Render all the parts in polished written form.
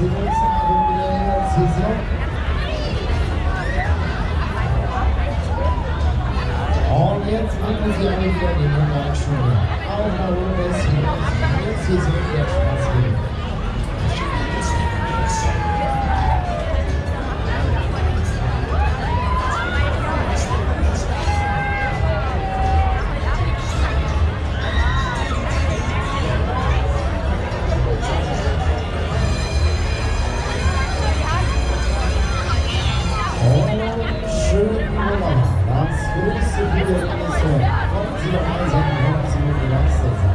Und jetzt bringen Sie alle wieder die Nummer an Schule. Auch mal oben ist jetzt hier so der Spaß geht. Das größte Video ist so. Kommen Sie doch mal sein, kommen Sie mit begeistert sein.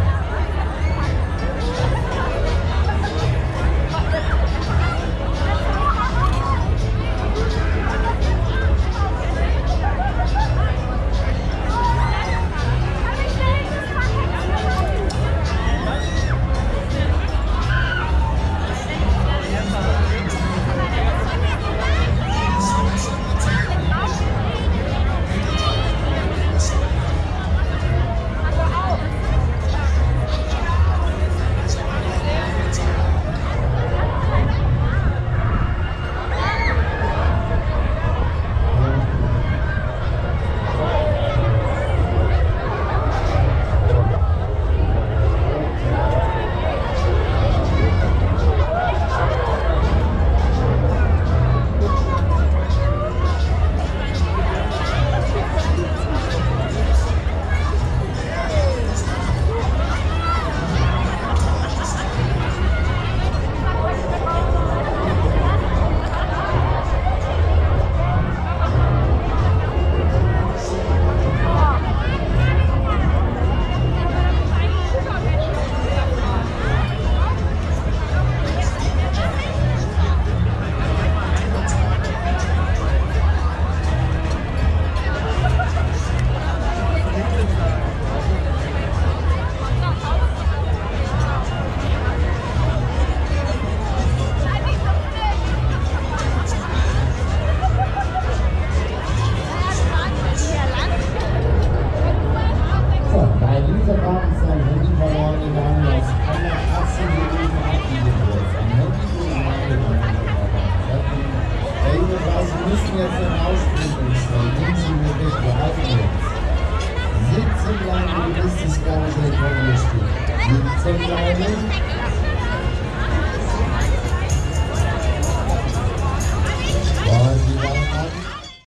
Sitzen bleiben, bis das Ganze nicht mehr steht. Sitzen bleiben.